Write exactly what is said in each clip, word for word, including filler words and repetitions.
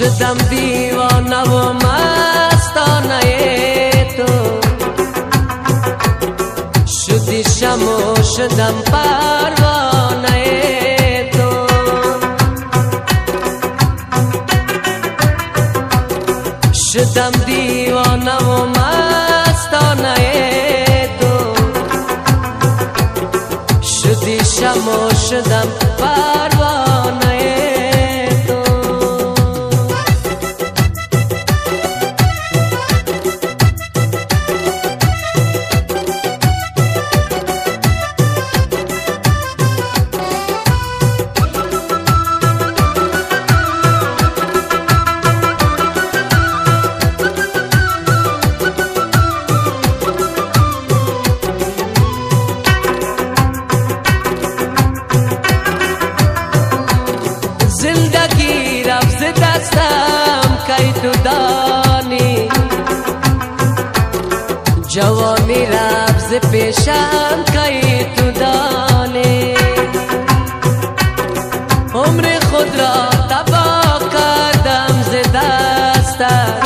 شدم دیوانه و مستانه تو، شدی شمع و شدم پروانه تو. شدم دیوانه و مستانه تو، شدی شمع و شدم پروانه تو. زندگی رفت دستم کی تو دانی، جوانی رفت پیشم کی تو دانی. عمر خود را تباه کردم ز دستت،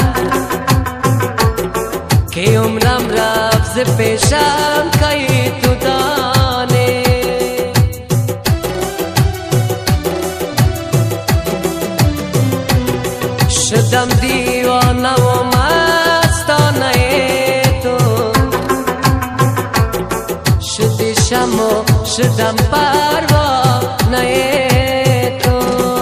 که عمرم رفت پیشم کی تو دانی. شدم دیوانه و مستانه تو، شدی شمع شدم پروانه تو.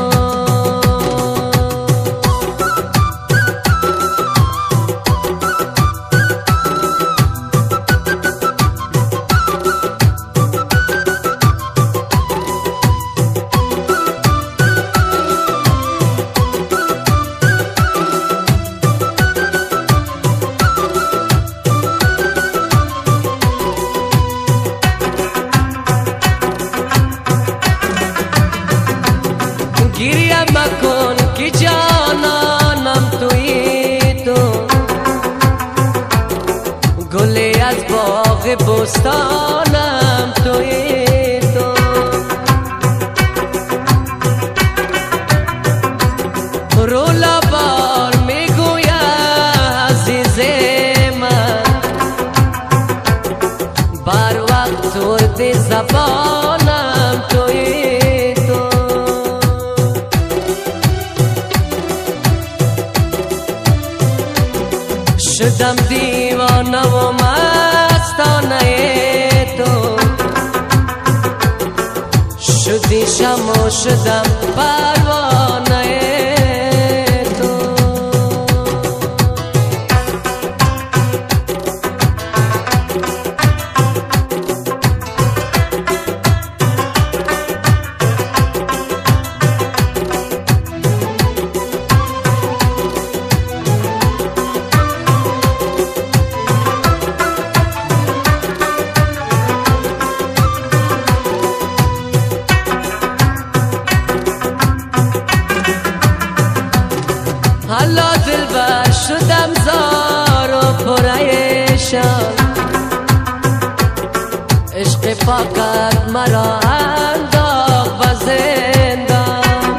گریه مکن که جانانم تویی تو، گلی از باغ بستانم تویی تو. رو لبان میگوید عزیز من، بر وقت ترد زبانم تویی. شدم دیوانه و مستانه تو، شدی شمع و شدم پروانه تو. حالا دلبر شدم زار و پریشان، عشق پاکت مرا انداخت به زندان.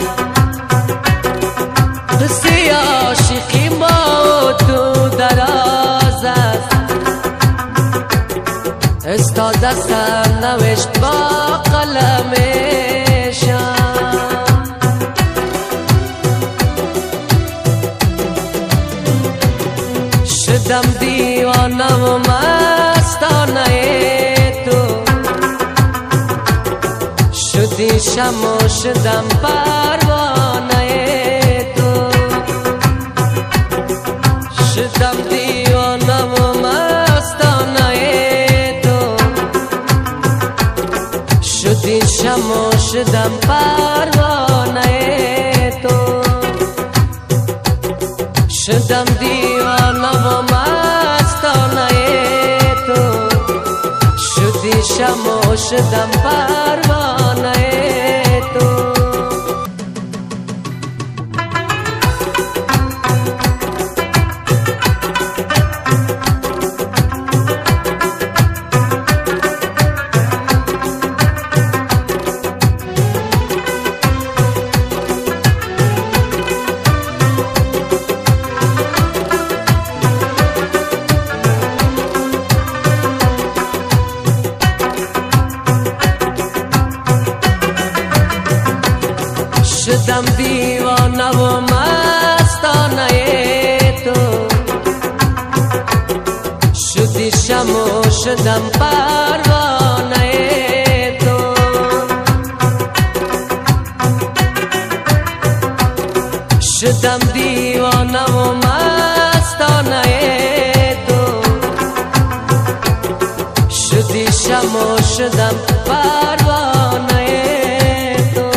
قصه عاشقی ما تو دراز است، استاد دستم نوشت با قلمشان. شدم دیوانه و مستانه تو، شدی شمع و شدم پروانه تو. شدم دیوانه و مستانه تو، شدی شمع و شدم پروانه تو. شدم دیوانه و مستانه تو، شدی شمع و شدم پروانه تو. شدم پروانه تو، شدم دیوانه و مستانه تو، شدی شمع شدم پروانه تو.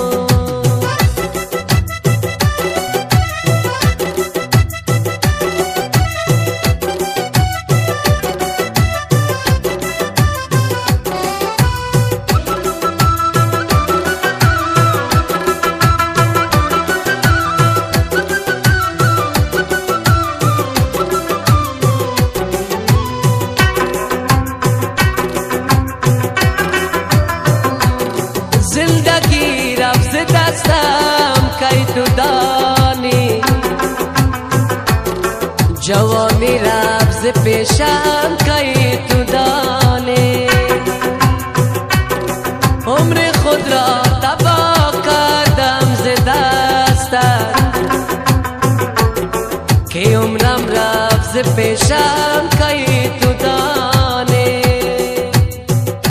زندگی رفت ز دستم کی تو دانی، جوانی رفت ز پیشم کی تو دانی، عمر خود را تباه کردم ز دستت که عمرم رفت ز پیشم کی